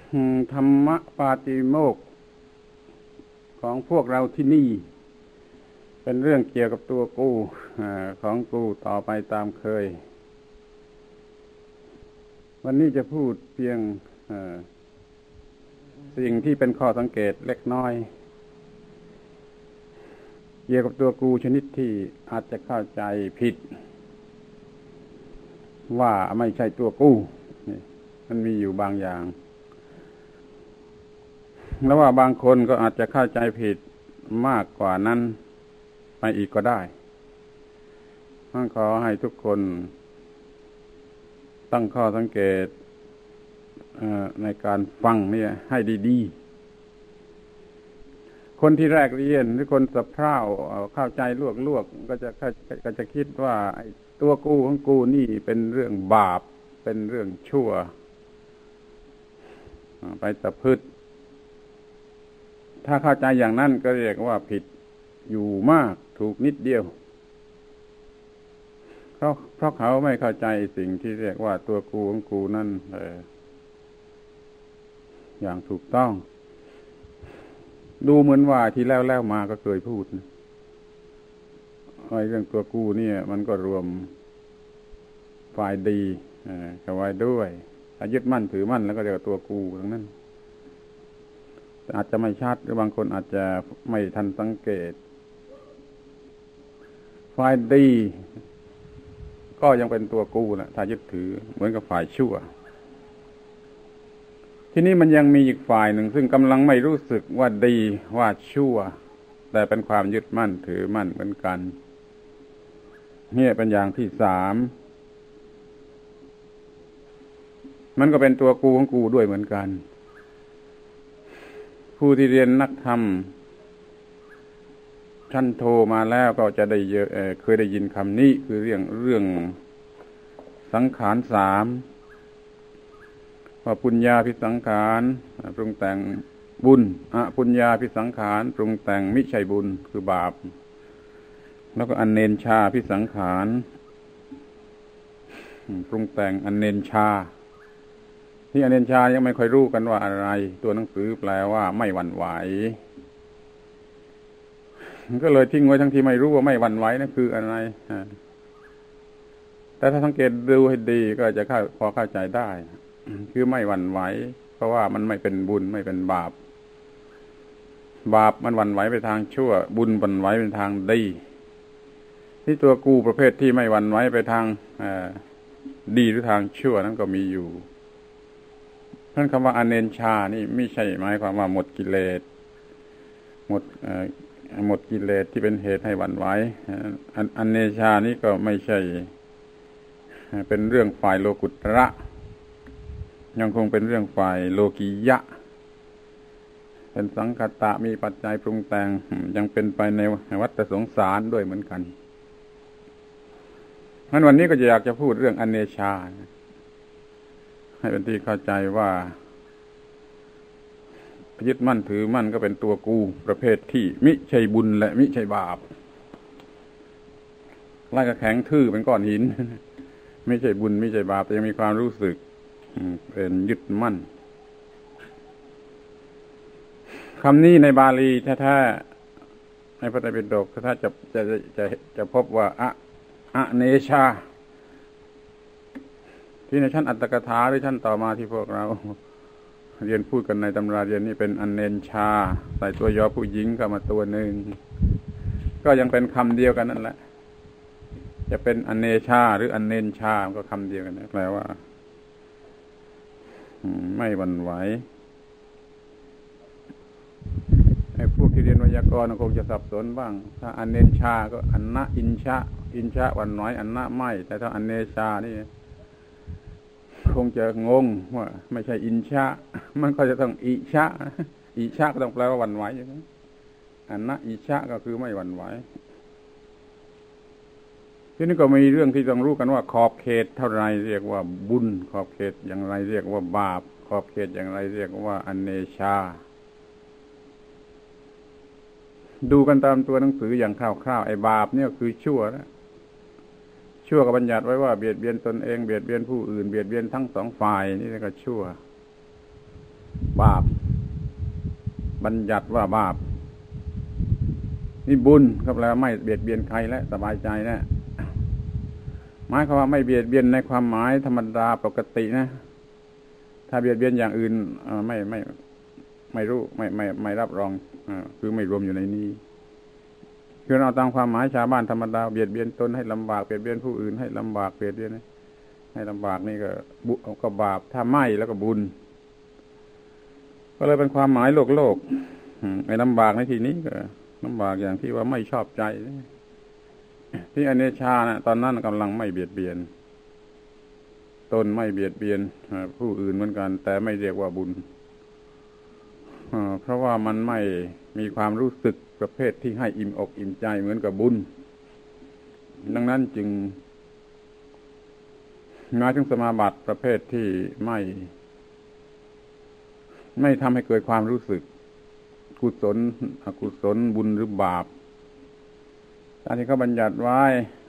ธรรมปาติโมกข์ของพวกเราที่นี่เป็นเรื่องเกี่ยวกับตัวกูของกูต่อไปตามเคยวันนี้จะพูดเพียงสิ่งที่เป็นข้อสังเกตเล็กน้อยเกี่ยวกับตัวกูชนิดที่อาจจะเข้าใจผิดว่าไม่ใช่ตัวกูมันมีอยู่บางอย่างแล้วว่าบางคนก็อาจจะเข้าใจผิดมากกว่านั้นไปอีกก็ได้ขอให้ทุกคนตั้งข้อสังเกตในการฟังเนี่ยให้ดีๆคนที่แรกเรียนหรือคนสะเพร่าเข้าใจลวกๆก็จะคิดว่าตัวกูของกูนี่เป็นเรื่องบาปเป็นเรื่องชั่วไปตะพึดถ้าเข้าใจอย่างนั้นก็เรียกว่าผิดอยู่มากถูกนิดเดียวเพราะเขาไม่เข้าใจสิ่งที่เรียกว่าตัวกูของกูนั่นอย่างถูกต้องดูเหมือนว่าที่แล้วมาก็เคยพูดเรื่องตัวกูเนี่ยมันก็รวมฝ่ายดีเข้าไว้ด้วยถ้ายึดมั่นถือมั่นแล้วก็เรียกว่าตัวกูทั้งนั้นอาจจะไม่ชัดหรือบางคนอาจจะไม่ทันสังเกตฝ่ายดีก็ยังเป็นตัวกูแหละถ้ายึดถือเหมือนกับฝ่ายชั่วที่นี้มันยังมีอีกฝ่ายหนึ่งซึ่งกำลังไม่รู้สึกว่าดีว่าชั่วแต่เป็นความยึดมั่นถือมั่นเหมือนกันนี่เป็นอย่างที่สามมันก็เป็นตัวกูของกูด้วยเหมือนกันผู้ที่เรียนนักธรรมชั้นโทมาแล้วก็จะได้เคยได้ยินคำนี้คือเรื่องสังขารสามว่าปุญญาภิสังขารปรุงแต่งบุญปุญญาภิสังขารปรุงแต่งมิใช่บุญคือบาปแล้วก็อเนญชาภิสังขารปรุงแต่งอเนญชาที่อเนญชายังไม่ค่อยรู้กันว่าอะไรตัวหนังสือแปลว่าไม่หวั่นไหวก็เลยทิ้งไว้ทั้งที่ไม่รู้ว่าไม่หวั่นไหวนั่นคืออะไรแต่ถ้าสังเกตดูให้ดีก็จะพอเข้าใจได้คือไม่หวั่นไหวเพราะว่ามันไม่เป็นบุญไม่เป็นบาปมันหวั่นไหวไปทางชั่วบุญหวั่นไหวเป็นทางดีที่ตัวกูประเภทที่ไม่หวั่นไหวไปทางดีหรือทางชั่วนั้นก็มีอยู่นั่นคำว่าอเนญชานี่ไม่ใช่หมายความว่าหมดกิเลสหมดกิเลสที่เป็นเหตุให้หวั่นไหวอเนญชานี่ก็ไม่ใช่เป็นเรื่องฝ่ายโลกุตระยังคงเป็นเรื่องฝ่ายโลกียะเป็นสังคตะมีปัจจัยปรุงแต่งยังเป็นไปในวัฏสงสารด้วยเหมือนกันงั้นวันนี้ก็จะอยากจะพูดเรื่องอเนชาให้เป็นที่เข้าใจว่ายึดมั่นถือมั่นก็เป็นตัวกูประเภทที่มิใช่บุญและมิใช่บาปไล่กระแข็งทื่อเป็นก้อนหินไม่ใช่บุญไม่ใช่บาปแต่ยังมีความรู้สึกเป็นยึดมั่นคำนี้ในบาลีแท้ๆในพระไตรปิฎกถ้าจะพบว่าอเนชาที่ในชั้นอัตถกถาหรือชั้นต่อมาที่พวกเราเรียนพูดกันในตำราเรียนนี่เป็นอเนญชาใส่ตัวยอผู้หญิงเข้ามาตัวหนึ่งก็ยังเป็นคำเดียวกันนั่นแหละจะเป็นอเนชาหรืออเนญชาก็คำเดียวกันแปลว่าไม่หวั่นไหวไอ้พวกที่เรียนไวยากรณ์คงจะสับสนบ้างถ้าอเนญชาก็อันนะอินชะหวั่นไหวอันนะไม่แต่ถ้าอเนชานี่คงจะงงว่าไม่ใช่อินชะมันก็จะต้องอิชะก็ต้องแปลว่าหวั่นไหวอย่างนั้นอันนะอิชะก็คือไม่หวั่นไหวทีนี้ก็มีเรื่องที่ต้องรู้กันว่าขอบเขตเท่าไรเรียกว่าบุญขอบเขตอย่างไรเรียกว่าบาปขอบเขตอย่างไรเรียกว่าอเนชาดูกันตามตัวหนังสืออย่างคร่าวๆไอ้บาปเนี่ยคือชั่วนะชั่วก็บัญญัติไว้ว่าเบียดเบียนตนเองเบียดเบียนผู้อื่นเบียดเบียนทั้งสองฝ่ายนี่ก็ชั่วบาปบัญญัติว่าบาปนี่บุญก็แปลว่าไม่เบียดเบียนใครและสบายใจนะหมายความว่าไม่เบียดเบียนในความหมายธรรมดาปกตินะถ้าเบียดเบียนอย่างอื่นไม่รู้ไม่รับรองคือไม่รวมอยู่ในนี้คือเราตามความหมายชาวบ้านธรรมดาเบียดเบียนตนให้ลำบากเบียดเบียนผู้อื่นให้ลำบากเบียดเบียนให้ลำบากนี่ก็บาปถ้าไม่แล้วก็บุญก็เลยเป็นความหมายโลกไอ้ลำบากในที่นี้ก็ลำบากอย่างที่ว่าไม่ชอบใจที่อเนชานะตอนนั้นกำลังไม่เบียดเบียนตนไม่เบียดเบียนผู้อื่นเหมือนกันแต่ไม่เรียกว่าบุญเพราะว่ามันไม่มีความรู้สึกประเภทที่ให้อิ่มอกอิ่มใจเหมือนกับบุญดังนั้นจึงหมายถึงสมาบัติประเภทที่ไม่ทำให้เกิดความรู้สึกกุศลอกุศลบุญหรือบาปตามที่เขาบัญญัติไว้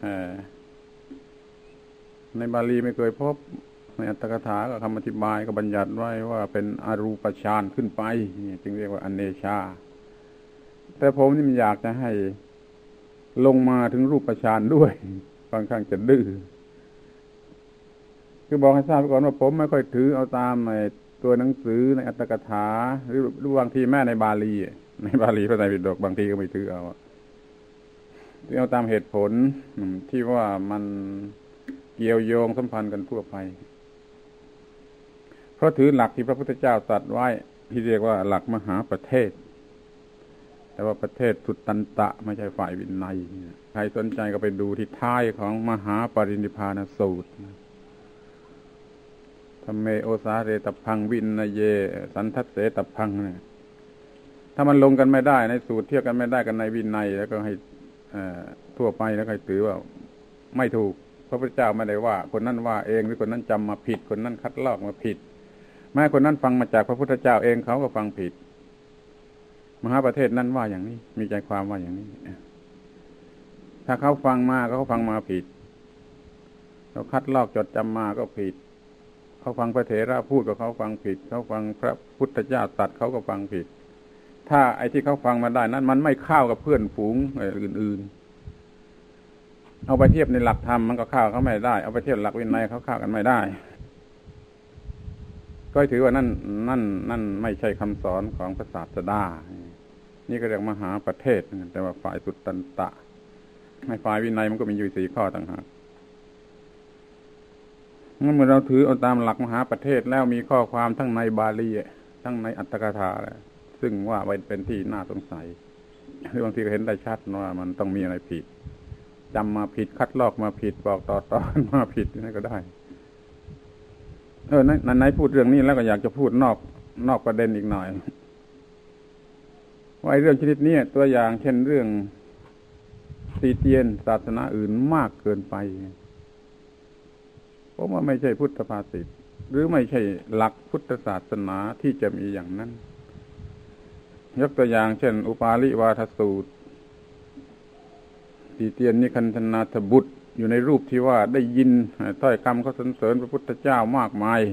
ในบาลีไม่เคยพบในอัตถกถาก็คำอธิบายก็บัญญัติไว้ว่าเป็นอรูปฌานขึ้นไปจึงเรียกว่าอเนชาแต่ผมนี่มันอยากจะให้ลงมาถึงรูปฌานด้วยค่อนข้างจะดื้อคือบอกให้ทราบก่อนว่าผมไม่ค่อยถือเอาตามตัวหนังสือในอัตถกถาหรือบางทีแม่ในบาลีพระไตรปิฎกบางทีก็ไม่ถือเอาตามเหตุผลที่ว่ามันเกี่ยวโยงสัมพันธ์กันทั่วไปเพราะถือหลักที่พระพุทธเจ้าตรัสไว้ที่เรียกว่าหลักมหาประเทศแต่ว่าประเทศสุตตันตะไม่ใช่ฝ่ายวินัยใครสนใจก็ไปดูที่ท้ายของมหาปรินิพพานสูตรธรรมเมโอสาเรตพังวินนเยสันทัสเสตพังเนี่ยถ้ามันลงกันไม่ได้ในสูตรเทียบกันไม่ได้กันในวินัยแล้วก็ให้ทั่วไปแล้วใครถือว่าไม่ถูกพระพุทธเจ้าไม่ได้ว่าคนนั้นว่าเองหรือคนนั้นจำมาผิดคนนั้นคัดลอกมาผิดแม้คนนั้นฟังมาจากพระพุทธเจ้าเองเขาก็ฟังผิดมหาประเทศนั้นว่าอย่างนี้มีใจความว่าอย่างนี้ถ้าเขาฟังมาเขาฟังมาผิดเขาคัดลอกจดจำมาก็ผิดเขาฟังพระเถระพูดก็เขาฟังผิดเขาฟังพระพุทธเจ้าตรัสเขาก็ฟังผิดถ้าไอ้ที่เขาฟังมาได้นั้นมันไม่เข้ากับเพื่อนฝูงอื่นๆเอาไปเทียบในหลักธรรมมันก็เข้าเขาไม่ได้เอาไปเทียบหลักวินัยเขาเข้ากันไม่ได้ก็ถือว่านั่นไม่ใช่คำสอนของพระศาสดานี่ก็เรียกมหาประเทศแต่ว่าฝ่ายสุตตันตะในฝ่ายวินัยมันก็มีอยู่4 ข้อต่างหากเมื่อเราถือเอาตามหลักมหาประเทศแล้วมีข้อความทั้งในบาลีทั้งในอัตถกถาซึ่งว่าเป็นที่น่าสงสัยหรือบางทีก็เห็นได้ชัดว่ามันต้องมีอะไรผิดจำมาผิดคัดลอกมาผิดบอกต่อมาผิดนี่ก็ได้ไหนพูดเรื่องนี้แล้วก็อยากจะพูดนอกประเด็นอีกหน่อยว่าเรื่องชนิดนี้ตัวอย่างเช่นเรื่องตีเตียนศาสนาอื่นมากเกินไปเพราะว่าไม่ใช่พุทธภาษิตหรือไม่ใช่หลักพุทธศาสนาที่จะมีอย่างนั้นยกตัวอย่างเช่นอุปาลิวาทสูตรตีเตียนนิคันธนาถบุตรอยู่ในรูปที่ว่าได้ยินถ้อยคำเขาสรรเสริญพระพุทธเจ้ามากมาย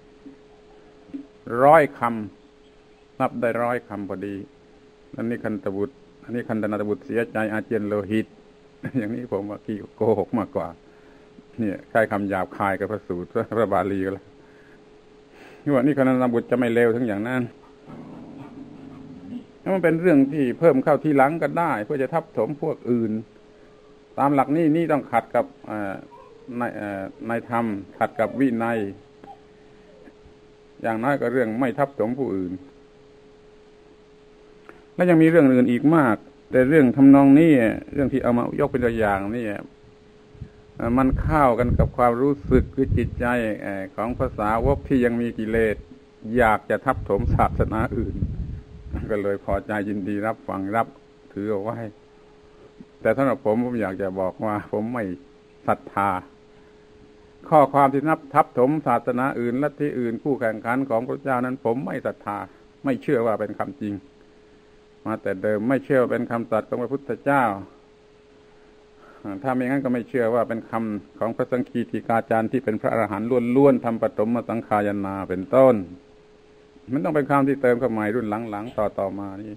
100 คำนับได้100 คำพอดีอันนี้คันธนาถบุตรเสียใจอาเจียนโลหิตอย่างนี้ผมว่าขี้โกหกมากกว่าเนี่ยใช้คำหยาบคายกับพระสูตรพระบาลีก็แล้วนี่ว่านี่คันธนาถบุตรจะไม่เลวทั้งอย่างนั้นมันเป็นเรื่องที่เพิ่มเข้าทีหลังก็ได้เพื่อจะทับถมพวกอื่นตามหลักนี่ต้องขัดกับในธรรมขัดกับวินัยอย่างน้อยก็เรื่องไม่ทับถมผู้อื่นและยังมีเรื่องอื่นอีกมากแต่เรื่องทำนองนี้เรื่องที่เอามายกเป็นตัวอย่างนี่มันเข้ากันกับความรู้สึกคือจิตใจของภาษาวกที่ยังมีกิเลสอยากจะทับถมศาสนาอื่นก็เลยพอใจยินดีรับฟังรับถือเอาไว้แต่สำหรับผมอยากจะบอกว่าผมไม่ศรัทธาข้อความที่ทับถมศาสนาอื่นลัทธิอื่นคู่แข่งขันของพระเจ้านั้นผมไม่ศรัทธาไม่เชื่อว่าเป็นคำจริงมาแต่เดิมไม่เชื่อเป็นคำตรัสของพระพุทธเจ้าถ้าไม่งั้นก็ไม่เชื่อว่าเป็นคำของพระสังฆีติกาจารย์ที่เป็นพระอรหันต์ล้วนๆทำปฐมสังฆายนาเป็นต้นมันต้องเป็นคำที่เติมเข้ามารุ่นหลังๆต่อมานี่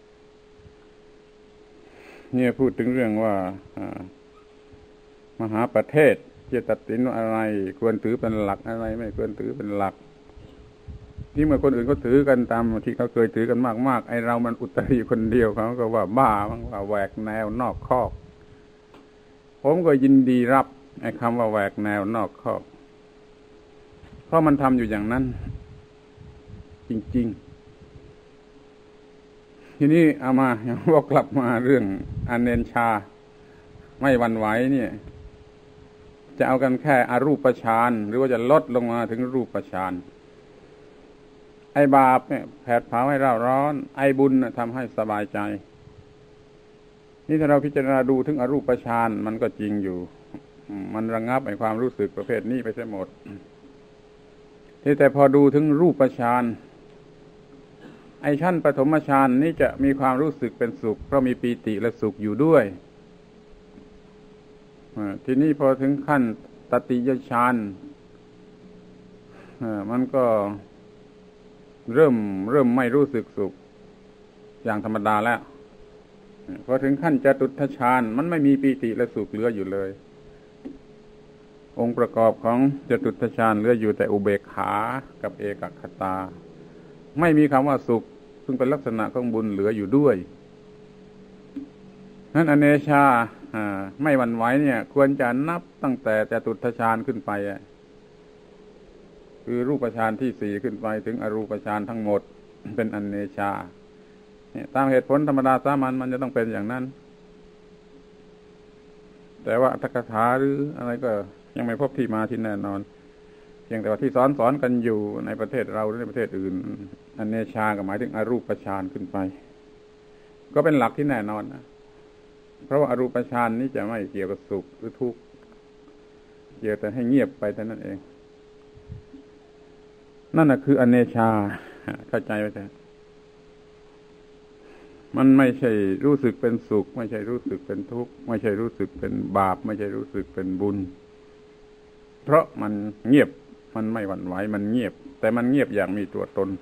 เนี่ยพูดถึงเรื่องว่ามหาประเทศจะตัดสินว่าอะไรควรถือเป็นหลักอะไรไม่ควรถือเป็นหลักที่เมื่อคนอื่นเขาถือกันตามที่เขาเคยถือกันมากๆไอ้เรามันอุตริคนเดียวเขาก็ว่าบ้าบ้างว่าแหวกแนวนอกคอกผมก็ยินดีรับไอ้คำว่าแหวกแนวนอกคอกเพราะมันทำอยู่อย่างนั้นจริงๆทีนี้เอามาวกกลับมาเรื่องอเนนชาไม่หวั่นไหวเนี่ยจะเอากันแค่อรูปฌานหรือว่าจะลดลงมาถึงรูปฌานไอ้บาปเนี่ยแผดเผาให้เราร้อนไอ้บุญทำให้สบายใจนี่ถ้าเราพิจารณาดูถึงอรูปฌานมันก็จริงอยู่มันระงับไอ้ความรู้สึกประเภทนี้ไปเสียหมดที่แต่พอดูถึงรูปฌานไอ้ชั้นปฐมฌานนี่จะมีความรู้สึกเป็นสุขเพราะมีปีติและสุขอยู่ด้วยทีนี้พอถึงขั้นตติยฌานมันก็เริ่มไม่รู้สึกสุขอย่างธรรมดาแล้วพอถึงขั้นจตุตถฌานมันไม่มีปีติและสุขเหลืออยู่เลยองค์ประกอบของจตุตถฌานเหลืออยู่แต่อุเบกขากับเอกคตาไม่มีคำว่าสุขซึ่งเป็นลักษณะของบุญเหลืออยู่ด้วยนั้นอเนชาไม่หวั่นไหวเนี่ยควรจะนับตั้งแต่จตุตถฌานขึ้นไปคือรูปฌานที่สี่ขึ้นไปถึงอรูปฌานทั้งหมดเป็นอเนชาเนี่ยตามเหตุผลธรรมดาสามัญมันจะต้องเป็นอย่างนั้นแต่ว่าอัตถกถาหรืออะไรก็ยังไม่พบที่มาที่แน่นอนเพียงแต่ว่าที่สอนกันอยู่ในประเทศเราหรือในประเทศอื่นอเนชาก็หมายถึงอรูปฌานขึ้นไปก็เป็นหลักที่แน่นอนนะเพราะว่าอรูปฌานนี้จะไม่เกี่ยวกับสุขหรือทุกข์เกี่ยวแต่ให้เงียบไปเท่านั้นเองนั่นน่ะคืออเนชาเข้าใจไหมจ๊ะมันไม่ใช่รู้สึกเป็นสุขไม่ใช่รู้สึกเป็นทุกข์ไม่ใช่รู้สึกเป็นบาปไม่ใช่รู้สึกเป็นบุญเพราะมันเงียบมันไม่หวั่นไหวมันเงียบแต่มันเงียบอย่างมีตัวตน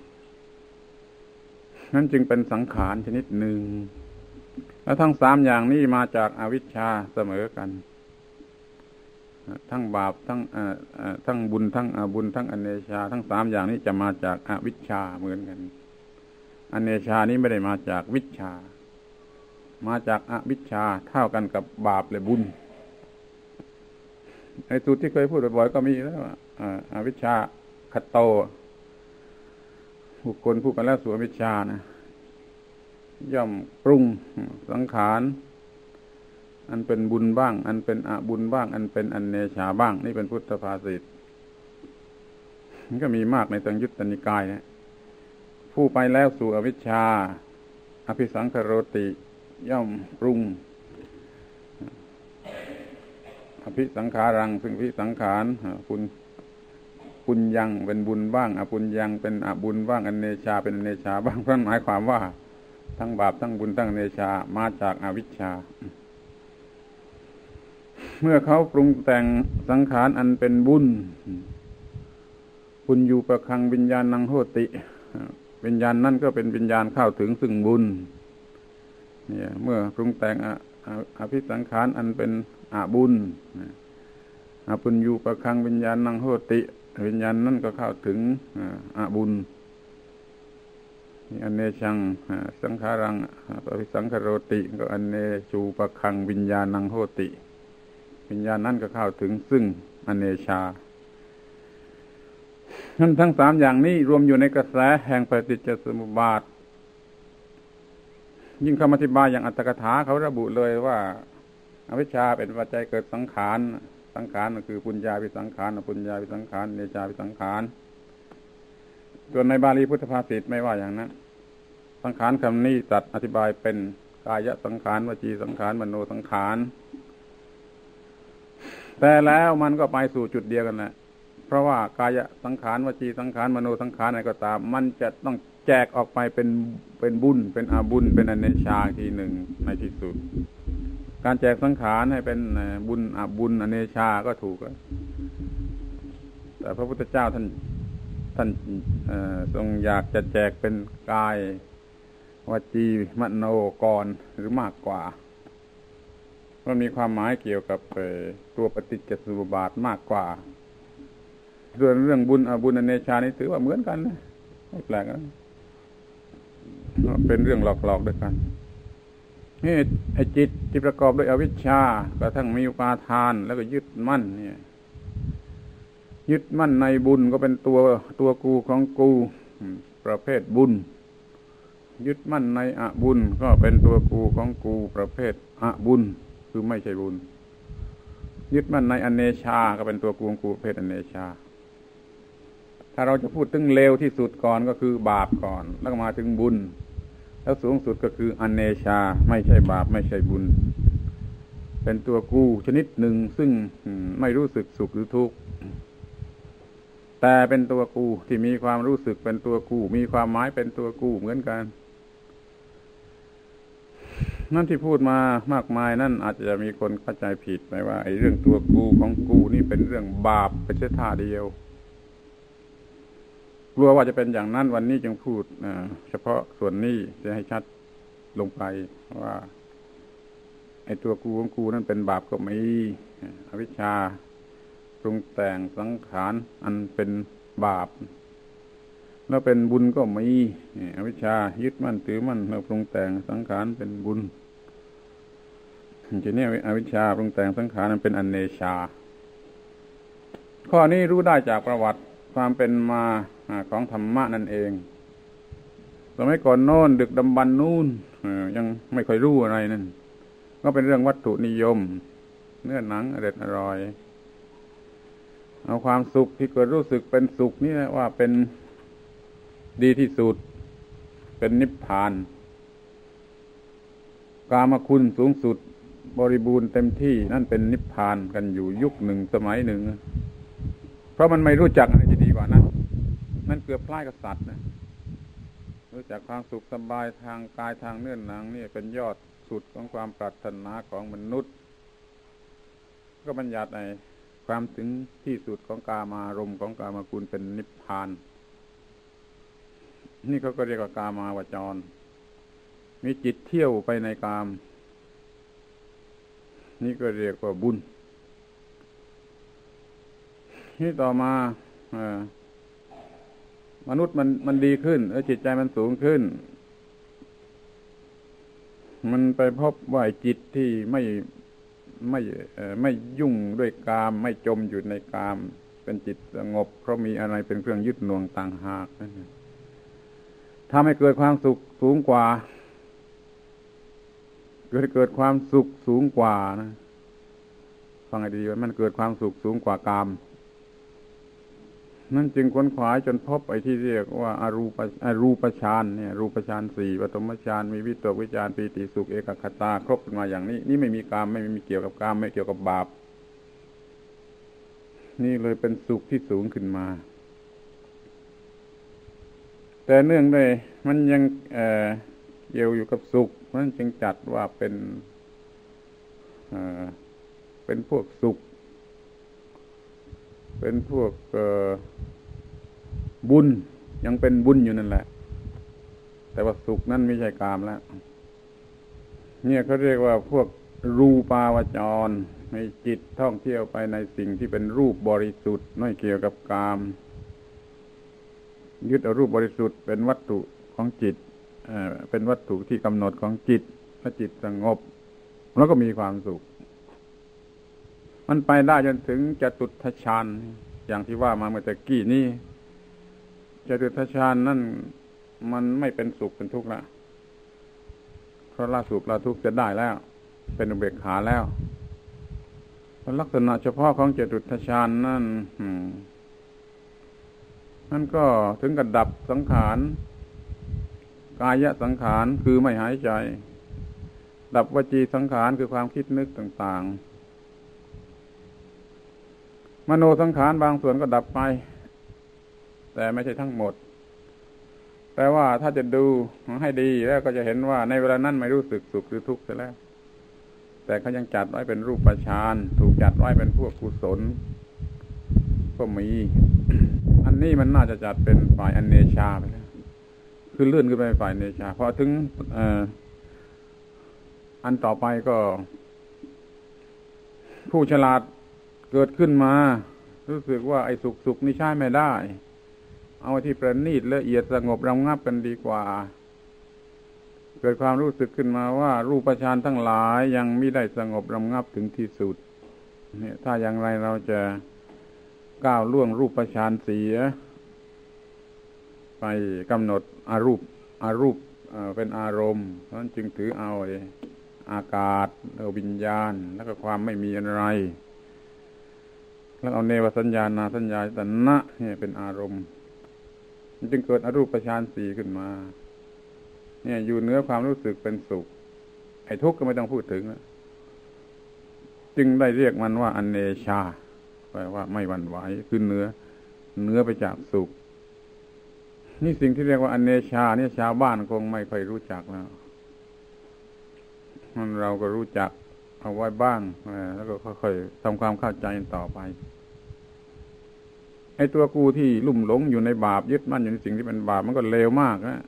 นั้นจึงเป็นสังขารชนิดหนึ่งแล้วทั้งสามอย่างนี้มาจากอวิชชาเสมอกันทั้งบาปทั้งบุญทั้งอบุญทั้งอเนชาทั้งสามอย่างนี้จะมาจากอวิชชาเหมือนกันอเนชานี้ไม่ได้มาจากวิชชามาจากอวิชชาเท่ากันกับบาปและบุญไอ้สูตรที่เคยพูดบ่อยๆก็มีแล้วอวิชชาคัตโตบุคคลพูดกันแล้วสู่อวิชชานะย่อมปรุงสังขารอันเป็นบุญบ้างอันเป็นอบุญบ้างอันเป็นอเนชาบ้างนี่เป็นพุทธภาษิตมันก็มีมากในสังยุตตนิกายนะผู้ไปแล้วสู่อวิชชาอภิสังขโรติย่อมปรุงอภิสังขารังซึ่งอภิสังขารปุญญังเป็นบุญบ้างอปุญญังเป็นอบุญบ้างอเนชาเป็นอเนชาบ้างนั่นหมายความว่าทั้งบาปทั้งบุญทั้งอเนชามาจากอวิชชาเมื่อเขาปรุงแต่งสังขารอันเป็นบุญปุญญูปะคังวิญญาณังโหติวิญญาณนั่นก็เป็นวิญญาณเข้าถึงซึ่งบุญเนี่ยเมื่อปรุงแต่งอภิสังขารอันเป็นอบุญอปุญญูปะคังวิญญาณังโหติวิญญาณนั่นก็เข้าถึงอบุญอเนชังสังขารังอภิสังขโรติก็อเนชูปะคังวิญญาณังโหติวิญญาณนั้นก็เข้าถึงซึ่งอเนชานั้นทั้งสามอย่างนี้รวมอยู่ในกระแสแห่งปฏิจจสมุปบาทยิ่งคำอธิบายอย่างอัตถกถาเขาระบุเลยว่าอวิชชาเป็นปัจจัยเกิดสังขารสังขารก็คือปุญญาภิสังขารอปุญญาภิสังขารเนชาภิสังขารส่วนในบาลีพุทธภาษิตไม่ว่าอย่างนั้นสังขารคำนี้ตัดอธิบายเป็นกายสังขารวจีสังขารมโนสังขารแต่แล้วมันก็ไปสู่จุดเดียวกันแหละเพราะว่ากายสังขารวจีสังขารมโนสังขารอะไรก็ตามมันจะต้องแจกออกไปเป็นบุญเป็นอาบุญเป็นอเนชาทีหนึ่งในที่สุดการแจกสังขารให้เป็นบุญอาบุญอเนชาก็ถูกแต่พระพุทธเจ้าท่านท่านทรงอยากจะแจกเป็นกายวจีมโนกรหรือมากกว่ามันมีความหมายเกี่ยวกับตัวปฏิจจสมุปบาทมากกว่าส่วนเรื่องบุญอบุญอเนชานี่ถือว่าเหมือนกันนะไม่แปลกนะเป็นเรื่องหลอกๆด้วยกันนี่ไอ้จิตที่ประกอบด้วยอวิชชากระทั่งมีอุปาทานแล้วก็ยึดมั่นเนี่ยยึดมั่นในบุญก็เป็นตัวกูของกูประเภทบุญยึดมั่นในอบุญก็เป็นตัวกูของกูประเภทอบุญคือไม่ใช่บุญยึดมั่นในอเนชาก็เป็นตัวกูของกูประเภทอเนชาถ้าเราจะพูดถึงเลวที่สุดก่อนก็คือบาปก่อนแล้วก็มาถึงบุญแล้วสูงสุดก็คืออเนชาไม่ใช่บาปไม่ใช่บุญเป็นตัวกูชนิดหนึ่งซึ่งไม่รู้สึกสุขหรือทุกข์แต่เป็นตัวกูที่มีความรู้สึกเป็นตัวกูมีความหมายเป็นตัวกูเหมือนกันนั่นที่พูดมามากมายนั่นอาจจะมีคนเข้าใจผิดไปว่าไอ้เรื่องตัวกูของกูนี่เป็นเรื่องบาปเป็นเช่นท่าเดียวกลัวว่าจะเป็นอย่างนั้นวันนี้จึงพูดเฉพาะส่วนนี้จะให้ชัดลงไปว่าไอ้ตัวกูของกูนั่นเป็นบาปก็มีอวิชชาปรุงแต่งสังขารอันเป็นบาปแล้วเป็นบุญก็มีอวิชชายึดมั่นถือมั่นแล้วปรุงแต่งสังขารเป็นบุญทีนี้อวิชชาปรุงแต่งสังขารนั้นเป็นอเนชาข้อนี้รู้ได้จากประวัติความเป็นมาของธรรมะนั่นเองสมัยก่อนโน้นดึกดำบรรพ์นู่นยังไม่ค่อยรู้อะไรนั่นก็เป็นเรื่องวัตถุนิยมเนื้อหนังอร่อยเอาความสุขที่เกิดรู้สึกเป็นสุขนี่ว่าเป็นดีที่สุดเป็นนิพพานกามคุณสูงสุดบริบูรณ์เต็มที่นั่นเป็นนิพพานกันอยู่ยุคหนึ่งสมัยหนึ่งเพราะมันไม่รู้จักอะไรจะดีกว่านั้นนั่นเกือบคล้ายกับสัตว์นะรู้จักความสุขสบายทางกายทางเนื้อหนังนี่เป็นยอดสุดของความปรารถนาของมนุษย์ก็บัญญัติในความถึงที่สุดของกามารมณ์ของกามคุณเป็นนิพพานนี่เขาก็เรียกว่ากามาวจรมีจิตเที่ยวไปในกามนี่ก็เรียกว่าบุญนี่ต่อมามนุษย์มันดีขึ้นจิตใจมันสูงขึ้นมันไปพบว่าจิตที่ไม่ยุ่งด้วยกามไม่จมอยู่ในกามเป็นจิตสงบเพราะมีอะไรเป็นเครื่องยึดหน่วงต่างหากทำให้เกิดความสุขสูงกว่าเกิดความสุขสูงกว่านะฟังให้ดีว่ามันเกิดความสุขสูงกว่ากามนั่นจึงค้นขวายจนพบไอ้ที่เรียกว่าอรูปฌานเนี่ยรูปฌานสี่ปฐมฌานมีวิตกวิจารปีติสุขเอกคตาครบขึ้นมาอย่างนี้นี่ไม่มีกามไม่มีเกี่ยวกับกามไม่เกี่ยวกับบาปนี่เลยเป็นสุขที่สูงขึ้นมาแต่เนื่องด้วยมันยังเกี่ยวอยู่กับสุขนั้นจึงจัดว่าเป็นพวกสุขเป็นพวกบุญยังเป็นบุญอยู่นั่นแหละแต่ว่าสุขนั้นไม่ใช่กามแล้วเนี่ยเขาเรียกว่าพวกรูปาวจรให้จิตท่องเที่ยวไปในสิ่งที่เป็นรูปบริสุทธิ์ไม่เกี่ยวกับกามยึดเอารูปบริสุทธิ์เป็นวัตถุของจิตเป็นวัตถุที่กำหนดของจิตและจิตสงบแล้วก็มีความสุขมันไปได้จนถึงจตุตถฌานอย่างที่ว่ามาเมื่อตะกี้นี้จตุตถฌานนั่นมันไม่เป็นสุขเป็นทุกข์ละเพราะละสุขละทุกข์จะได้แล้วเป็นอุเบกขาแล้วลักษณะเฉพาะของจตุตถฌานนั่นก็ถึงกับดับสังขารกายสังขารคือไม่หายใจดับวจีสังขารคือความคิดนึกต่างๆมโนสังขารบางส่วนก็ดับไปแต่ไม่ใช่ทั้งหมดแต่ว่าถ้าจะดูให้ดีแล้วก็จะเห็นว่าในเวลานั้นไม่รู้สึกสุขหรือทุกข์เสียแล้วแต่เขายังจัดไว้เป็นรูปฌานถูกจัดไว้เป็นพวกกุศลก็มี อันนี้มันน่าจะจัดเป็นฝ่ายอเนชาไปแล้วคือเลื่อนขึ้นไปฝ่ายอเนชาพอถึงอันต่อไปก็ผู้ฉลาดเกิดขึ้นมารู้สึกว่าไอ้สุขนี่ใช้ไม่ได้เอาที่ประณีตละเอียดสงบระงับกันดีกว่าเกิดความรู้สึกขึ้นมาว่ารูปฌานทั้งหลายยังไม่ได้สงบระงับถึงที่สุดเนี่ยถ้าอย่างไรเราจะก้าวล่วงรูปฌานเสียไปกำหนดอารูปเป็นอารมณ์เพราะฉะนั้นจึงถือเอาอากาศวิญญาณแล้วก็ความไม่มีอะไรแล้วเอาเนวสัญญานาสัญญาตนะเนี่ยเป็นอารมณ์มันจึงเกิดอรูปฌานสี่ขึ้นมาเนี่ยอยู่เหนือความรู้สึกเป็นสุขไอ้ทุกข์ก็ไม่ต้องพูดถึงแล้วจึงได้เรียกมันว่าอเนชาแปลว่าไม่หวั่นไหวคือเหนือไปจากสุขนี่สิ่งที่เรียกว่าอเนชาเนี่ยชาวบ้านคงไม่ค่อยรู้จักแล้วมันเราก็รู้จักเอาไว้บ้างแล้วก็ค่อยๆทำความเข้าใจต่อไปไอ้ตัวกูที่ลุ่มหลงอยู่ในบาปยึดมั่นอยู่ในสิ่งที่เป็นบาปมันก็เลวมากนะ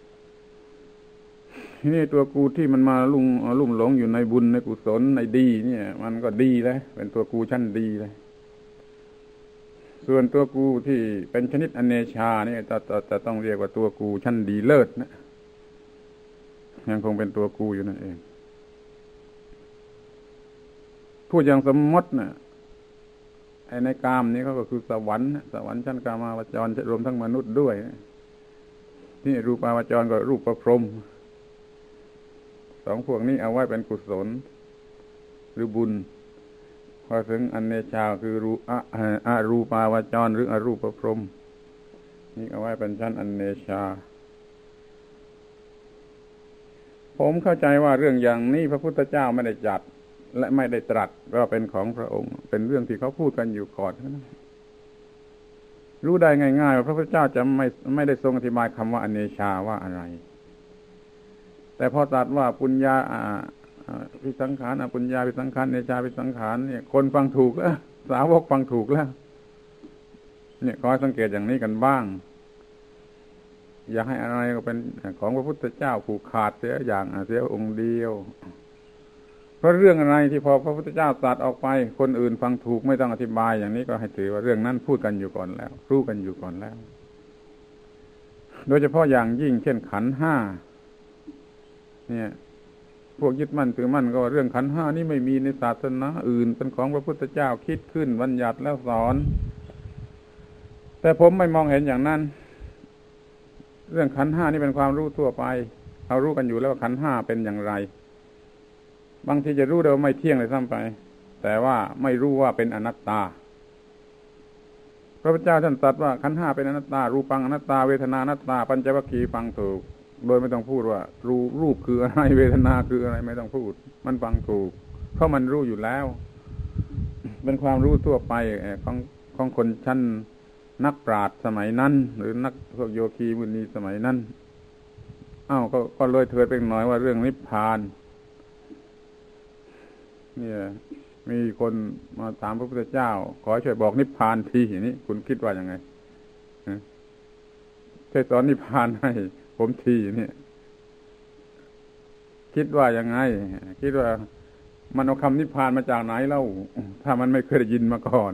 ทีนี้ตัวกูที่มันมาลุ่มหลงอยู่ในบุญในกุศลในดีเนี่ยมันก็ดีแล้วเป็นตัวกูชั้นดีเลยส่วนตัวกูที่เป็นชนิดอเนชาเนี่ยจะต้องเรียกว่าตัวกูชั้นดีเลิศนะยังคงเป็นตัวกูอยู่นั่นเองพูดอย่างสมมตินะไอ้ในกามนี้ก็คือสวรรค์ชั้นกามาวจรรวมทั้งมนุษย์ด้วยที่รูปาวจรก็รูปประพรหมสองพวกนี้เอาไว้เป็นกุศลหรือบุญพอถึงอเนชาคือรูปาวจรหรืออรูปประพรหมนี่เอาไว้เป็นชั้นอเนชาผมเข้าใจว่าเรื่องอย่างนี้พระพุทธเจ้าไม่ได้จัดและไม่ได้ตรัสว่าเป็นของพระองค์เป็นเรื่องที่เขาพูดกันอยู่ก่อนนะรู้ได้ง่ายๆว่าพระพุทธเจ้าจะไม่ได้ทรงอธิบายคำว่าอเนชาว่าอะไรแต่พอตรัสว่าปุญญาวิสังขารอปุญญาวิสังขารเนชาวิสังขารเนี่ยคนฟังถูกแล้วสาวกฟังถูกแล้วเนี่ยขอให้สังเกตอย่างนี้กันบ้างอย่าให้อะไรก็เป็นของพระพุทธเจ้าผูกขาดเสียอย่างเสียองค์เดียวเพราะเรื่องอะไรที่พอพระพุทธเจ้าตรัสออกไปคนอื่นฟังถูกไม่ต้องอธิบายอย่างนี้ก็ให้ถือว่าเรื่องนั้นพูดกันอยู่ก่อนแล้วรู้กันอยู่ก่อนแล้วโดยเฉพาะอย่างยิ่งเช่นขันธ์ห้าเนี่ยพวกยึดมั่นถือมั่นก็ว่าเรื่องขันธ์ห้านี่ไม่มีในศาสนาอื่นเป็นของพระพุทธเจ้าคิดขึ้นบัญญัติแล้วสอนแต่ผมไม่มองเห็นอย่างนั้นเรื่องขันธ์ห้านี่เป็นความรู้ทั่วไปเรารู้กันอยู่แล้วว่าขันธ์ห้าเป็นอย่างไรบางทีจะรู้ได้ว่าไม่เที่ยงเลยซ้ำไปแต่ว่าไม่รู้ว่าเป็นอนัตตาพระพุทธเจ้าท่านตรัสว่าขันธ์ห้าเป็นอนัตตารูปังอนัตตาเวทนาอนัตตาปัญจวัคคีย์ฟังถูกโดยไม่ต้องพูดว่ารูปคืออะไรเวทนาคืออะไรไม่ต้องพูดมันฟังถูกเพราะมันรู้อยู่แล้วเป็นความรู้ทั่วไปของคนชั้นนักปราชญ์สมัยนั้นหรือนักพวกโยคีมุนีสมัยนั้นก็เลยเถิดไปหน่อยว่าเรื่องนิพพานเนี่ยมีคนมาถามพระพุทธเจ้าขอช่วยบอกนิพพานทีนี้คุณคิดว่ายังไงช่วยสอนนิพพานให้ผมทีนี่คิดว่ายังไงคิดว่ามันเอาคำนิพพานมาจากไหนเล่าถ้ามันไม่เคยได้ยินมาก่อน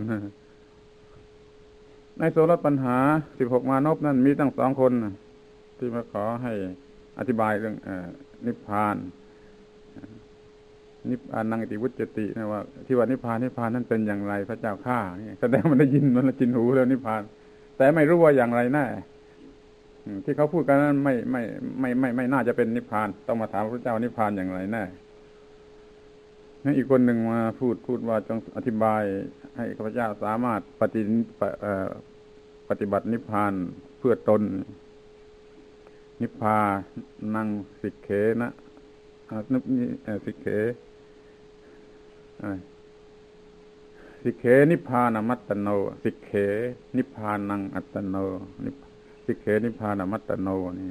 ในโสรถปัญหา16มานพนั่นมีตั้ง2คนที่มาขอให้อธิบายเรื่องนิพพานนิพพานังติวุจตินะว่าที่ว่านิพพานนั้นเป็นอย่างไรพระเจ้าข้าแสดงมันได้ยินมันละจินหูแล้วนิพพานแต่ไม่รู้ว่าอย่างไรแน่ที่เขาพูดกันนั้นไม่น่าจะเป็นนิพพานต้องมาถามพระเจ้านิพพานอย่างไรแน่นั่นอีกคนหนึ่งมาพูดว่าจงอธิบายให้ข้าพเจ้าสามารถปฏิบัตินิพพานเพื่อตนนิพพานังสิกเขนะสิกเขนิพพานามัตตโนสิกเขนิพพานังอัตตโนสิกเขนิพพานามัตตโนนี่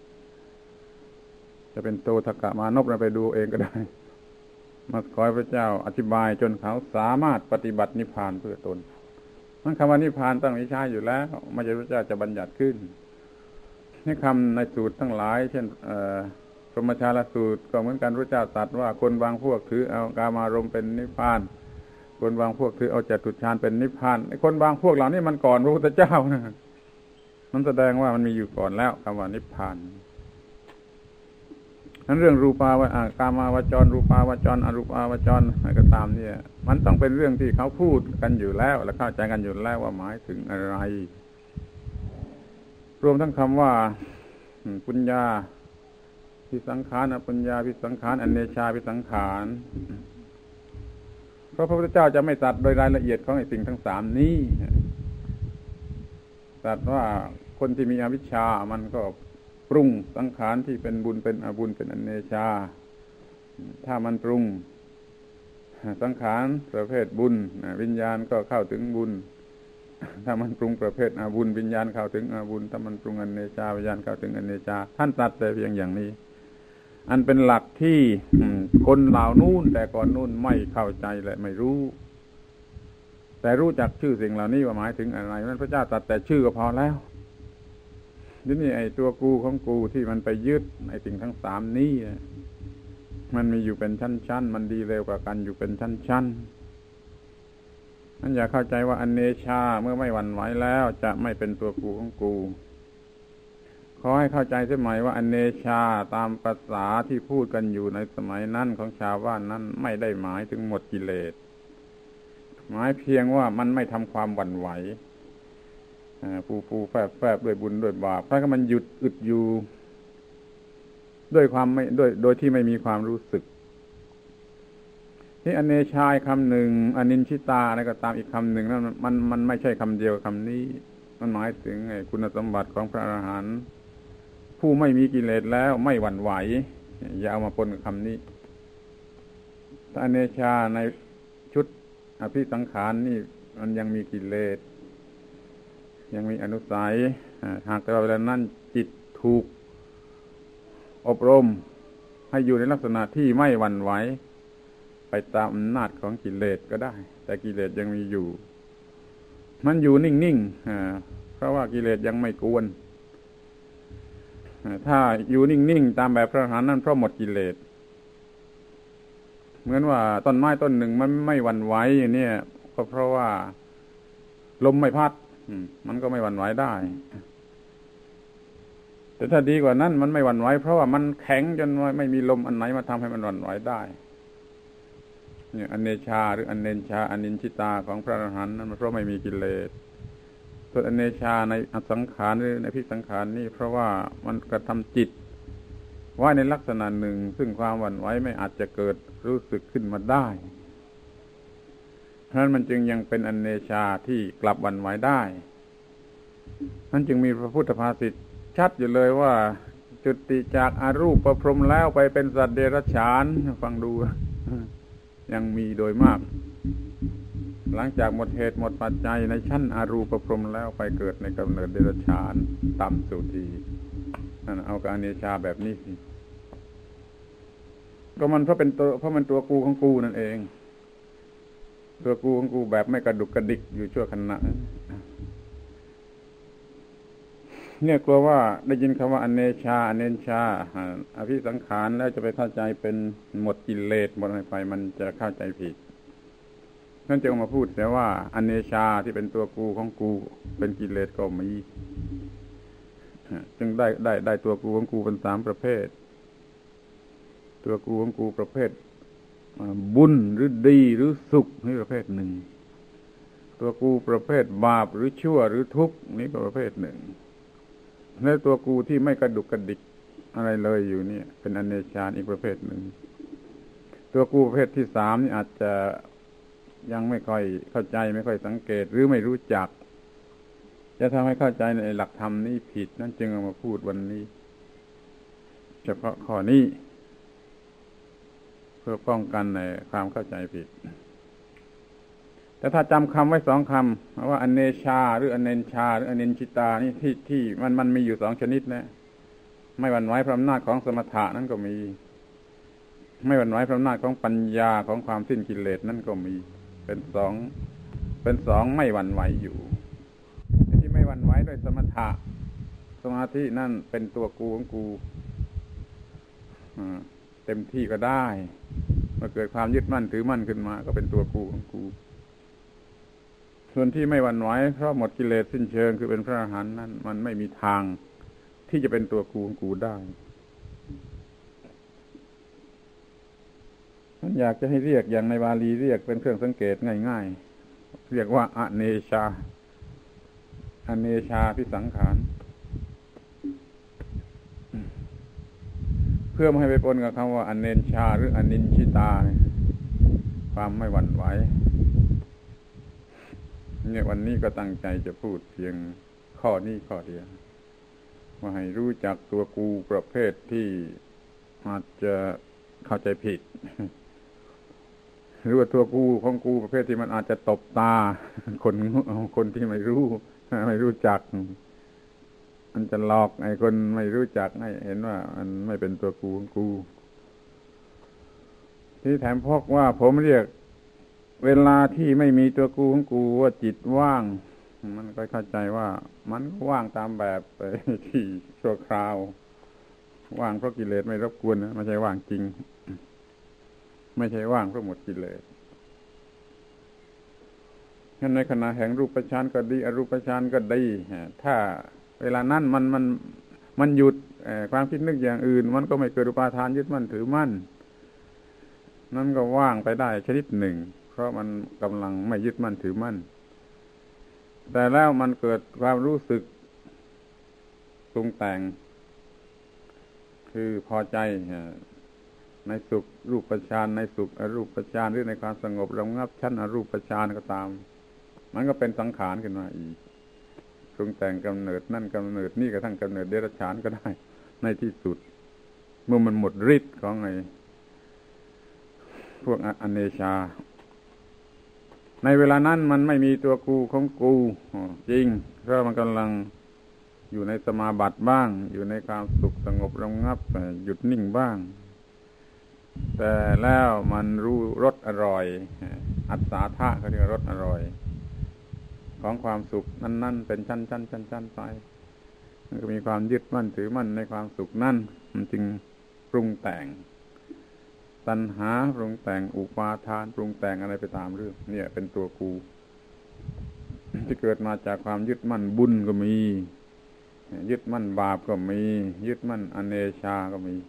จะเป็นโตทกะมานพเราไปดูเองก็ได้มาขอพระเจ้าอธิบายจนเขาสามารถปฏิบัตินิพพานเพื่อตนมันคำว่านิพพานต้องมีใช้อยู่แล้วไม่ใช่พระเจ้าจะบัญญัติขึ้นนี่คำในสูตรทั้งหลายเช่นพรหมชาลสูตรก็เหมือนกันพระเจ้าตรัสว่าคนบางพวกถือเอากามารมณ์เป็นนิพพานคนบางพวกถือเอาจตุฌานเป็นนิพพานไอ้คนบางพวกเหล่านี้มันก่อนพระพุทธเจ้านะมันแสดงว่ามันมีอยู่ก่อนแล้วคำว่านิพพานนั้นเรื่องรูปาวกามาวจรรูปาวจรอรูปาวจรอะไรก็ตามเนี่ยมันต้องเป็นเรื่องที่เขาพูดกันอยู่แล้วและเข้าใจกันอยู่แล้วว่าหมายถึงอะไรรวมทั้งคำว่าปุญญาพิสังขารอปุญญาพิสังขารอเนชาพิสังขารเพราะพระพุทธเจ้าจะไม่ตรัสโดยรายละเอียดของไอ้สิ่งทั้งสามนี้ตรัสว่าคนที่มีอวิชชามันก็ปรุงสังขารที่เป็นบุญเป็นอบุญเป็นอเนชาถ้ามันปรุงสังขารประเภทบุญวิญญาณก็เข้าถึงบุญถ้ามันปรุงประเภทอบุญวิญญาณเข้าถึงอบุญถ้ามันปรุงอเนชาวิญญาณเข้าถึงอเนชาท่านตรัสแต่เพียงอย่างนี้อันเป็นหลักที่คนเหล่านู้นแต่ก่อนนู้นไม่เข้าใจและไม่รู้แต่รู้จักชื่อสิ่งเหล่านี้ว่าหมายถึงอะไรนั้นพระเจ้าตรัสแต่ชื่อก็พอแล้วนี่ไอ้ตัวกูของกูที่มันไปยึดไอ้สิ่งทั้งสามนี้มันมีอยู่เป็นชั้นๆมันดีเร็วกว่ากันอยู่เป็นชั้นๆนั่นอย่าเข้าใจว่าอเนชาเมื่อไม่หวั่นไหวแล้วจะไม่เป็นตัวกูของกูขอให้เข้าใจเสียใหม่ว่าอเนชาตามภาษาที่พูดกันอยู่ในสมัยนั้นของชาวบ้านนั้นไม่ได้หมายถึงหมดกิเลสหมายเพียงว่ามันไม่ทำความหวั่นไหวฟูแฝบด้วยบุญด้วยบาปถ้ามันหยุดอึดอยู่ด้วยความไม่โดยที่ไม่มีความรู้สึกนี่อเนชาคำหนึ่งอนินชิตาอะไรก็ตามอีกคำหนึ่งนั้นมันไม่ใช่คำเดียวคำนี้มันหมายถึงคุณสมบัติของพระอรหันต์ผู้ไม่มีกิเลสแล้วไม่หวั่นไหวอย่าเอามาปนกับคำนี้อเนชาในชุดอภิสังขารนี่มันยังมีกิเลสยังมีอนุสัยหากแต่ว่าเวลานั้นจิตถูกอบรมให้อยู่ในลักษณะที่ไม่หวั่นไหวไปตามอำนาจของกิเลสก็ได้แต่กิเลสยังมีอยู่มันอยู่นิ่งๆเพราะว่ากิเลสยังไม่กวนถ้าอยู่นิ่งๆตามแบบพระอรหันต์นั้นเพราะหมดกิเลสเหมือนว่าต้นไม้ต้นหนึ่งมันไม่หวั่นไหวอย่างนี้ก็เพราะว่าลมไม่พัดมันก็ไม่หวั่นไหวได้แต่ถ้าดีกว่านั้นมันไม่หวั่นไหวเพราะว่ามันแข็งจนไม่มีลมอันไหนมาทำให้มันหวั่นไหวได้เนี่ยอเนชาหรืออเนชาอนินชิตาของพระอรหันต์นั้นเพราะไม่มีกิเลสส่วนอเนชาในอสังขารหรือในพิสังขารนี่เพราะว่ามันกระทำจิตไว้ในลักษณะหนึ่งซึ่งความหวั่นไหวไม่อาจจะเกิดรู้สึกขึ้นมาได้เพราะฉะนั้นมันจึงยังเป็นอเนชาที่กลับหวั่นไหวได้นั่นจึงมีพระพุทธภาษิตชัดอยู่เลยว่าจุติจากอรูปประพรหมแล้วไปเป็นสัตว์เดรัจฉานฟังดูยังมีโดยมากหลังจากหมดเหตุหมดปัจจัยในชั้นอรูปพรหมแล้วไปเกิดในกำเนิดเดรัจฉานต่ำสุดทีนั่นเอากับอเนชาแบบนี้สิก็มันเพราะมันตัวกูของกูนั่นเองตัวกูของกูแบบไม่กระดุกกระดิกอยู่ชั่วขณะเนี่ยกลัวว่าได้ยินคำว่าอเนชาอเนชาอภิสังขารแล้วจะไปเข้าใจเป็นหมดกิเลสหมดอะไรไปมันจะเข้าใจผิดนั่นจึงมาพูดแต่ว่าอเนชาที่เป็นตัวกูของกูเป็นกิเลสก็มีจึงได้ตัวกูของกูเป็นสามประเภทตัวกูของกูประเภทบุญหรือดีหรือสุขนี่ประเภทหนึ่งตัวกูประเภทบาปหรือชั่วหรือทุกข์นี่ก็ประเภทหนึ่งและตัวกูที่ไม่กระดุกกระดิกอะไรเลยอยู่นี่เป็นอเนชาอีกประเภทหนึ่งตัวกูประเภทที่สามนี่อาจจะยังไม่ค่อยเข้าใจไม่ค่อยสังเกตหรือไม่รู้จักจะทำให้เข้าใจในหลักธรรมนี้ผิดนั่นจึงเอามาพูดวันนี้เฉพาะข้อนี้เพื่อป้องกันในความเข้าใจผิดแต่ถ้าจำคำไว้สองคำว่าอเนชาหรืออเนนชาหรืออเนนชิตานี่ที่มันมีอยู่สองชนิดนะไม่หวั่นไหวเพราะอำนาจของสมถะนั่นก็มีไม่หวั่นไหวเพราะอำนาจของปัญญาของความสิ้นกิเลสนั่นก็มีเป็นสเป็นสองไม่หวั่นไหวอยู่ที่ไม่หวั่นไหวด้วยสมถะสมาธินั่นเป็นตัวกูของกูเต็มที่ก็ได้เมื่อเกิดความยึดมั่นถือมั่นขึ้นมาก็เป็นตัวกูของกูส่วนที่ไม่หวั่นไหวเพราะหมดกิเลสสิ้นเชิงคือเป็นพระอรหันต์นั้นมันไม่มีทางที่จะเป็นตัวกูของกูได้มันอยากจะให้เรียกอย่างในบาลีเรียกเป็นเครื่องสังเกตง่ายๆเรียกว่าอเนชาอเนชาพิสังขารเพื่อไม่ให้ไปปนกับคำว่าอเนชาหรืออนินชิตาความไม่หวั่นไหวเนี่ยวันนี้ก็ตั้งใจจะพูดเพียงข้อนี้ข้อเดียวว่าให้รู้จักตัวกูประเภทที่อาจจะเข้าใจผิดหรือว่าตัวกูของกูประเภทที่มันอาจจะตบตาคนที่ไม่รู้จักมันจะหลอกไอ้คนไม่รู้จักให้เห็นว่ามันไม่เป็นตัวกูของกูที่แถมพกว่าผมเรียกเวลาที่ไม่มีตัวกูของกูว่าจิตว่างมันก็เข้าใจว่ามันว่างตามแบบที่ชั่วคราวว่างเพราะกิเลสไม่รบกวนนะไม่ใช่ว่างจริงไม่ใช่ว่างเพราะหมดกิเลสงั้นในขณะแห่งรูปฌานก็ดีอรูปฌานก็ดีถ้าเวลานั้นมันหยุดความคิดนึกอย่างอื่นมันก็ไม่เกิดอุปาทานยึดมั่นถือมั่นนั่นก็ว่างไปได้ชนิดหนึ่งเพราะมันกำลังไม่ยึดมั่นถือมั่นแต่แล้วมันเกิดความรู้สึกปรุงแต่งคือพอใจในสุขรูปฌานในสุขอรูปฌานหรือในความสงบระงับชั้นอรูปฌานก็ตามมันก็เป็นสังขารขึ้นมาอีกปรุงแต่งกำเนิดนั่นกำเนิดนี่กระทั่งกำเนิดเดรัจฉานก็ได้ในที่สุดเมื่อมันหมดฤทธิ์ของไอ้พวกอเนชาในเวลานั้นมันไม่มีตัวกูของกูจริงเพราะมันกำลังอยู่ในสมาบัติบ้างอยู่ในความสุขสงบระงับหยุดนิ่งบ้างแต่แล้วมันรู้รสอร่อยอัศธาเขาเรียกรสอร่อยของความสุขนั้นๆเป็นชั้นๆไปมันก็มีความยึดมั่นถือมั่นในความสุขนั่นมันจึงปรุงแต่งตัณหาปรุงแต่งอุปาทานปรุงแต่งอะไรไปตามเรื่องเนี่ยเป็นตัวกูที่เกิดมาจากความยึดมั่นบุญก็มียึดมั่นบาปก็มียึดมั่นอเนชาก็มี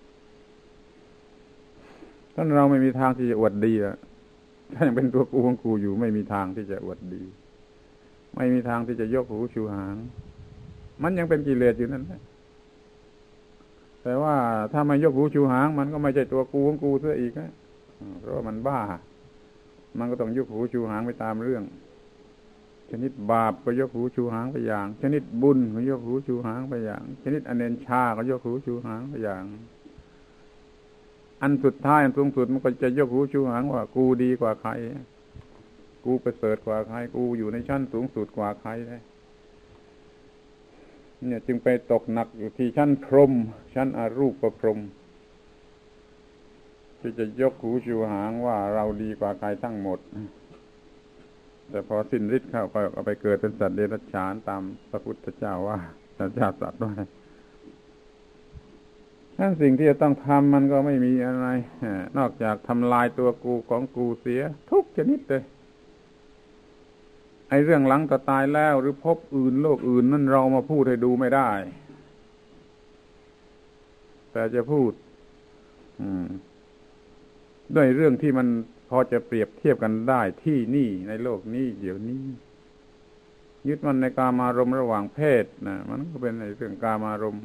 ถ้าเราไม่มีทางที่จะอวดดีอะถ้ายังเป็นตัวกูของกูอยู่ไม่มีทางที่จะอวดดีไม่มีทางที่จะยกหูชูหางมันยังเป็นกิเลสอยู่นั่นแหละแต่ว่าถ้าไม่ยกหูชูหางมันก็ไม่ใช่ตัวกูของกูเสียอีกนะเพราะว่ามันบ้ามันก็ต้องยกหูชูหางไปตามเรื่องชนิดบาปก็ยกหูชูหางไปอย่างชนิดบุญก็ยกหูชูหางไปอย่างชนิดอเนชาก็ยกหูชูหางไปอย่างอันสุดท้ายอันสูงสุดมันก็จะยกหูชูหางว่ากูดีกว่าใครกูประเสริฐกว่าใครกูอยู่ในชั้นสูงสุดกว่าใครเลยเนี่ยจึงไปตกหนักอยู่ที่ชั้นพรหมชั้นอรูปพรหมที่จะยกหูชูหางว่าเราดีกว่าใครทั้งหมดแต่พอสิ้นฤทธิ์เข้าก็เอาไปเกิดเป็นสัตว์เดรัจฉานตามพระพุทธเจ้าว่าพระเจ้าตรัสไว้ทั้งสิ่งที่จะต้องทำมันก็ไม่มีอะไรนอกจากทำลายตัวกูของกูเสียทุกชนิดเลยไอ้เรื่องหลังต่อตายแล้วหรือพบอื่นโลกอื่นนั่นเรามาพูดให้ดูไม่ได้แต่จะพูดด้วยเรื่องที่มันพอจะเปรียบเทียบกันได้ที่นี่ในโลกนี้เดี๋ยวนี้ยึดมันในกามารมณ์ระหว่างเพศนะมันก็เป็นในเรื่องกามารมณ์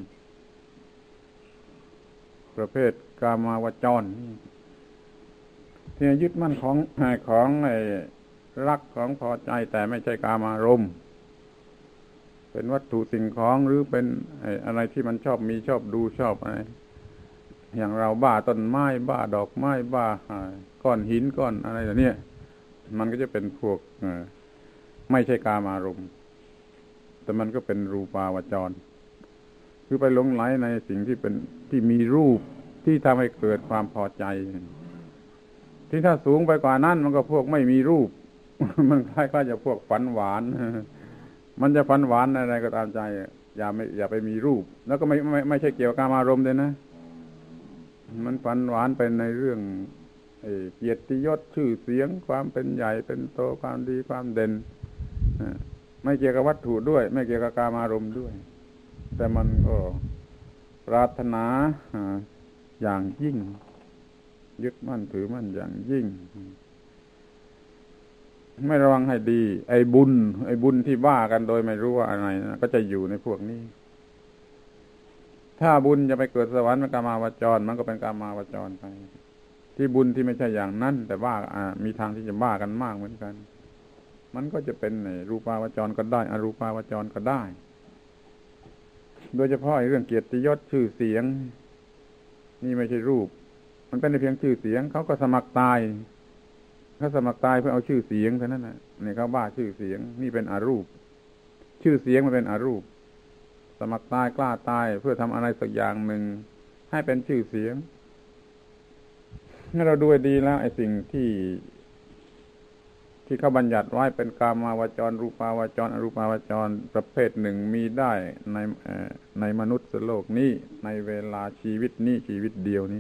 ประเภทกามาวจรที่ยึดมั่นของไอ้รักของพอใจแต่ไม่ใช่กามารมณ์เป็นวัตถุสิ่งของหรือเป็นอะไรที่มันชอบมีชอบดูชอบอะไรอย่างเราบ้าต้นไม้บ้าดอกไม้บ้าก้อนหินก้อนอะไรแบบนี้มันก็จะเป็นพวกไม่ใช่กามารมณ์แต่มันก็เป็นรูปาวจรคือไปหลงไหลในสิ่งที่เป็นที่มีรูปที่ทำให้เกิดความพอใจที่ถ้าสูงไปกว่านั้นมันก็พวกไม่มีรูปมันคล้ายๆจะพวกฝันหวานมันจะฝันหวานอะไรก็ตามใจอย่าไปมีรูปแล้วก็ไม่ใช่เกี่ยวกับกามารมณ์เลยนะมันฝันหวานเป็นในเรื่องเกียรติยศชื่อเสียงความเป็นใหญ่เป็นโตความดีความเด่นไม่เกี่ยวกับวัตถุด้วยไม่เกี่ยวกับกามารมณ์ด้วยแต่มันก็ปรารถนาอย่างยิ่งยึดมั่นถือมั่นอย่างยิ่งไม่ระวังให้ดีไอ้บุญที่บ้ากันโดยไม่รู้ว่าอะไรนะก็จะอยู่ในพวกนี้ถ้าบุญจะไปเกิดสวรรค์เป็นกามาวจรมันก็เป็นกามาวจรไปที่บุญที่ไม่ใช่อย่างนั้นแต่บ้ามีทางที่จะบ้ากันมากเหมือนกันมันก็จะเป็นรูปาวจรก็ได้อรูปาวจรก็ได้โดยเฉพาะเรื่องเกียรติยศชื่อเสียงนี่ไม่ใช่รูปมันเป็นเพียงชื่อเสียงเขาก็สมัครตายเขาสมัครตายเพื่อเอาชื่อเสียงเท่านั้นนะนี่เขาบ้าชื่อเสียงนี่เป็นอรูปชื่อเสียงมันเป็นอรูปสมัครตายกล้าตายเพื่อทำอะไรสักอย่างหนึ่งให้เป็นชื่อเสียงถ้าเราดูดีแล้วไอ้สิ่งที่เขาบัญญัติไว้เป็นกามาวจรรูปาวจรอรูปาวจรประเภทหนึ่งมีได้ในมนุษย์โลกนี้ในเวลาชีวิตนี้ชีวิตเดียวนี้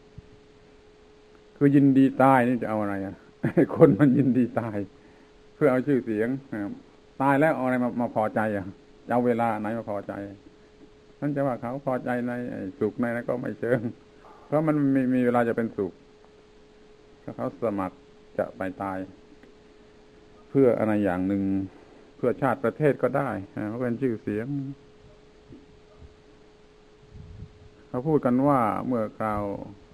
คือยินดีตายนี่จะเอาอะไรคนมันยินดีตายเพื่อเอาชื่อเสียงตายแล้วเอาอะไรมาพอใจจะเอาเวลาไหนมาพอใจนั่นจะว่าเขาพอใจในสุขในนั้นก็ไม่เชิงเพราะมันมีเวลาจะเป็นสุขถ้าเขาสมัครจะไปตายเพื่ออะไรอย่างหนึ่งเพื่อชาติประเทศก็ได้เพราะเป็นชื่อเสียงเขาพูดกันว่าเมื่อคราว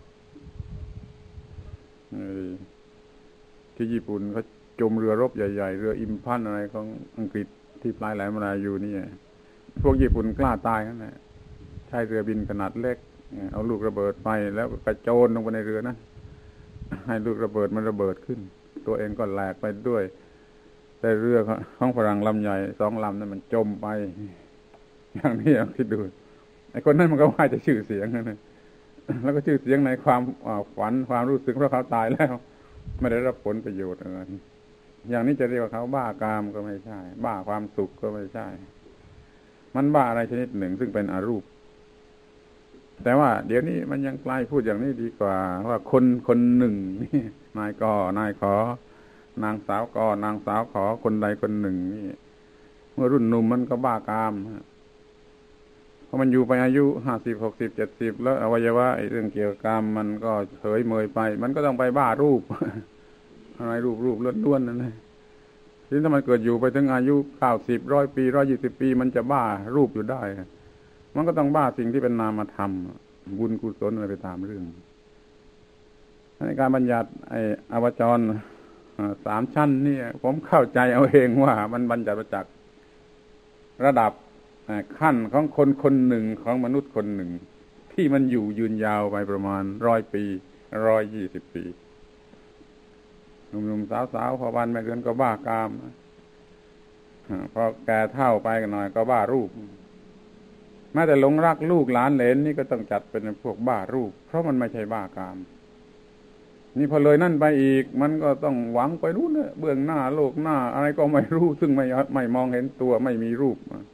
ที่ญี่ปุ่นเขาจมเรือรบใหญ่ๆเรืออิมพันอะไรของอังกฤษที่ปลายแหลมมาลายูนี่พวกญี่ปุ่นกล้าตายนั่นแหละใช้เรือบินขนาดเล็กเอาลูกระเบิดไปแล้วกระโจนลงไปในเรือนะให้ลูกระเบิดมันระเบิดขึ้นตัวเองก็แหลกไปด้วยแต่เรือของฝรั่งลำใหญ่2 ลำนั้นมันจมไปอย่างนี้คิดดูไอ้คนนั้นมันก็ว่าจะชื่อเสียงนั่นแล้วก็ชื่อเสียงในความฝันความรู้สึกเพราะเขาตายแล้วไม่ได้รับผลประโยชน์อะไรอย่างนี้จะเรียกว่าเขาบ้ากามก็ไม่ใช่บ้าความสุขก็ไม่ใช่มันบ้าอะไรชนิดหนึ่งซึ่งเป็นอรูปแต่ว่าเดี๋ยวนี้มันยังกลายพูดอย่างนี้ดีกว่าว่าคนหนึ่งนี่นายขอนางสาวกนางสาวขอคนใดคนหนึ่งนี่เมื่อรุ่นหนุ่มมันก็บ้ากามเพราะมันอยู่ไปอายุ50 60 70แล้วอวัยวะเรื่องเกี่ยวกับกามมันก็เฉยเมยไปมันก็ต้องไปบ้ารูปอะไรรูปล้วนๆนั่นแหละทีนี้ถ้ามันเกิดอยู่ไปถึงอายุ90 100 ปี120 ปีมันจะบ้ารูปอยู่ได้มันก็ต้องบ้าสิ่งที่เป็นนามธรรมบุญกุศลอะไรไปตามเรื่องในการบัญญัติอวจร3 ชั้นนี่ผมเข้าใจเอาเองว่ามันบัญญัติมาจากระดับขั้นของคนหนึ่งของมนุษย์คนหนึ่งที่มันอยู่ยืนยาวไปประมาณ100 ปี120 ปีหนุ่มๆสาวๆพอวันไม่เกินก็บ้ากามพอแก่เฒ่าไปกันหน่อยก็บ้ารูปแม้แต่หลงรักลูกหลานเหลนนี่ก็ต้องจัดเป็นพวกบ้ารูปเพราะมันไม่ใช่บ้ากามนี่พอเลยนั่นไปอีกมันก็ต้องหวังไปรู้เนี่ยเบื้องหน้าโลกหน้าอะไรก็ไม่รู้ซึ่งไม่มองเห็นตัวไม่มีรูป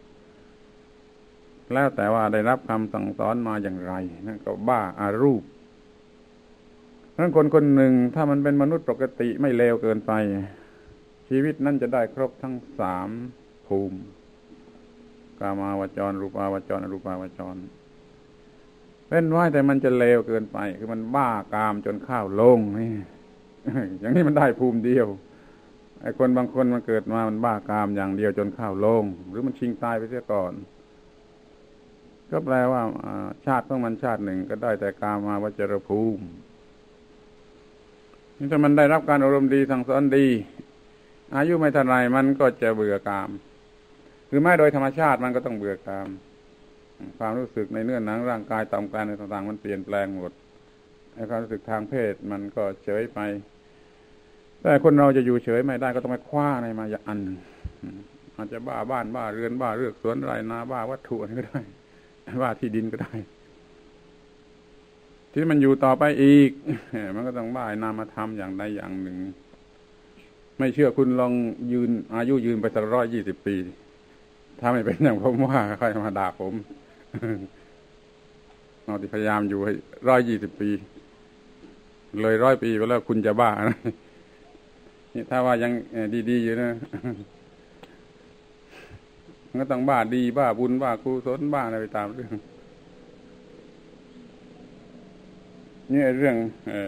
แล้วแต่ว่าได้รับคำสั่งสอนมาอย่างไรนั่นก็บ้าอารูปเพราะคนหนึ่งถ้ามันเป็นมนุษย์ปกติไม่เลวเกินไปชีวิตนั้นจะได้ครบทั้ง3 ภูมิกามาวจรรูปาวจรอรูปาวจรเป็นไว้แต่มันจะเลวเกินไปคือมันบ้ากามจนข้าวลงนี่ อย่างนี้มันได้ภูมิเดียวไอ้คนบางคนมันเกิดมามันบ้ากามอย่างเดียวจนข้าวลงหรือมันชิงตายไปเสียก่อนก็แปลว่าชาติของมันชาติหนึ่งก็ได้แต่กามาวจรภูมินี่ถ้ามันได้รับการอบรมดีสั่งสอนดีอายุไม่เท่าไรมันก็จะเบื่อกามคือแม้โดยธรรมชาติมันก็ต้องเบื่อกามความรู้สึกในเนื้อหนังร่างกายต่างๆในต่างๆมันเปลี่ยนแปลงหมดไอ้ความรู้สึกทางเพศมันก็เฉยไปแต่คนเราจะอยู่เฉยไม่ได้ก็ต้องไปคว้าในมาอย่างอันอาจจะบ้าบ้านบ้าเรือนบ้าเรือกสวนไร่นาบ้าวัตถุอะไรก็ได้บ้าที่ดินก็ได้ที่มันอยู่ต่อไปอีกมันก็ต้องบ้านามธรรมอย่างใดอย่างหนึ่งไม่เชื่อคุณลองยืนอายุยืนไปสัก120 ปีถ้าไม่เป็นอย่างผมว่าใครมาด่าผมเอาที่พยายามอยู่ให้120 ปีเลย100 ปีไปแล้วคุณจะบ้านะนี่ถ้าว่ายังดีๆอยู่นะมันก็ต้องบ้าดีบ้าบุญบ้ากุศลบ้าอะไรไปตามเรื่องนี่เรื่อง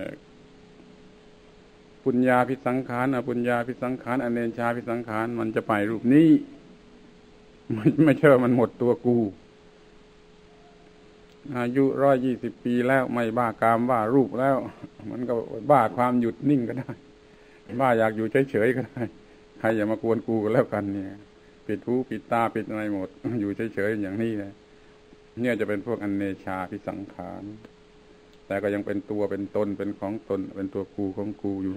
ปุญญาภิสังขารอปุญญาภิสังขารอเนชาภิสังขารมันจะไปรูปนี้ไม่เชื่อมันหมดตัวกูอายุ120 ปีแล้วไม่บ้ากามบ้ารูปแล้วมันก็บ้าความหยุดนิ่งก็ได้บ้าอยากอยู่เฉยๆก็ได้ใครอย่ามากวนกูก็แล้วกันเนี่ยปิดหูปิดตาปิดอะไรหมดอยู่เฉยๆอย่างนี้เลยเนี่ยจะเป็นพวกอเนชาภิสังขารแต่ก็ยังเป็นตัวเป็นตนเป็นของตนเป็นตัวกูของกูอยู่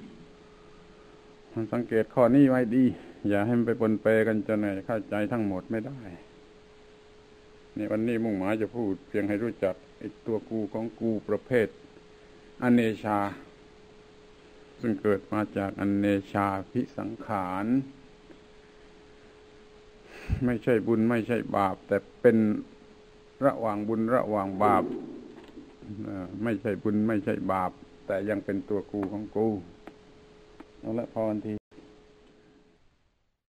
มันสังเกตข้อนี้ไว้ดีอย่าให้มันไปปนเปกันจนเข้าใจทั้งหมดไม่ได้นี่วันนี้มุ่งหมายจะพูดเพียงให้รู้จักไอ้ตัวกูของกูประเภทอเนชาซึ่งเกิดมาจากอเนชาภิสังขารไม่ใช่บุญไม่ใช่บาปแต่เป็นระหว่างบุญระหว่างบาปไม่ใช่บุญไม่ใช่บาปแต่ยังเป็นตัวกูของกูเอาละพอที